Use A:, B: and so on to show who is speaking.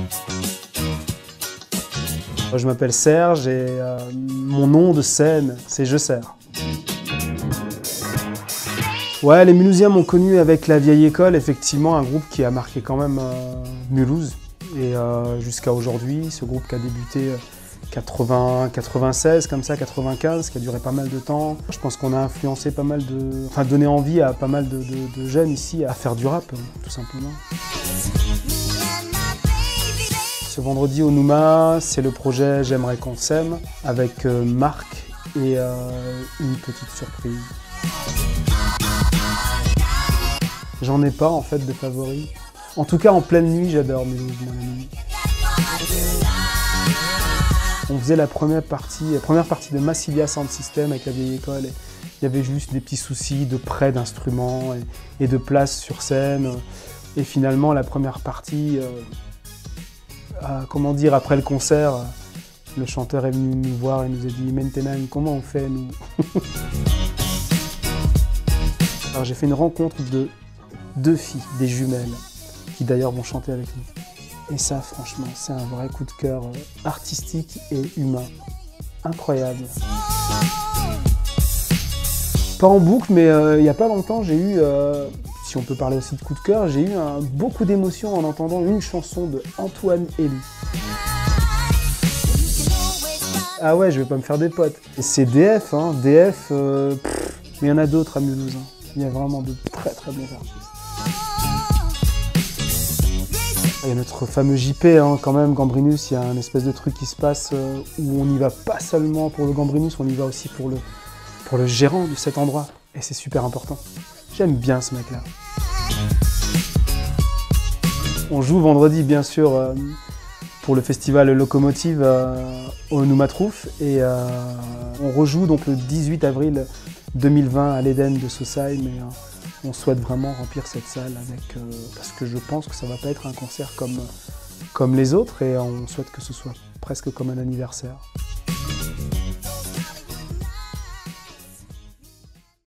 A: Je m'appelle Serge et mon nom de scène, c'est Je Sers. Ouais, les Mulhousiens m'ont connu avec La Vieille École, effectivement, un groupe qui a marqué quand même Mulhouse. Et jusqu'à aujourd'hui, ce groupe qui a débuté 96, comme ça, 95, qui a duré pas mal de temps. Je pense qu'on a influencé pas mal de... Enfin, donné envie à pas mal de jeunes ici à faire du rap, tout simplement. Ce vendredi au Nouma, c'est le projet J'aimerais qu'on s'aime, avec Marc et une petite surprise. J'en ai pas en fait de favoris. En tout cas en pleine nuit, j'adore Mulhouse, moi, la nuit. On faisait la première partie de Massilia Sound System avec La Vieille École. Et il y avait juste des petits soucis de prêt d'instruments et de place sur scène. Et finalement, la première partie, comment dire, après le concert, le chanteur est venu nous voir et nous a dit « Maintenant, comment on fait, nous ?» Alors j'ai fait une rencontre de 2 filles, des jumelles, qui d'ailleurs vont chanter avec nous. Et ça, franchement, c'est un vrai coup de cœur artistique et humain. Incroyable. Pas en boucle, mais il n'y a pas longtemps, j'ai eu, si on peut parler aussi de coup de cœur, j'ai eu beaucoup d'émotions en entendant une chanson de Antoine Elie. Ah ouais, je vais pas me faire des potes. Et c'est DF, hein, DF, mais il y en a d'autres à Mulhouse. Hein. Il y a vraiment de très très bons artistes. Il y a notre fameux JP, hein, quand même, Gambrinus, il y a un espèce de truc qui se passe où on n'y va pas seulement pour le Gambrinus, on y va aussi pour le gérant de cet endroit. Et c'est super important. J'aime bien ce mec-là. On joue vendredi, bien sûr, pour le festival Locomotive au Noumatrouf. Et on rejoue donc le 18 avril 2020 à l'Éden de Saussailles. Mais on souhaite vraiment remplir cette salle parce que je pense que ça ne va pas être un concert comme les autres. Et on souhaite que ce soit presque comme un anniversaire.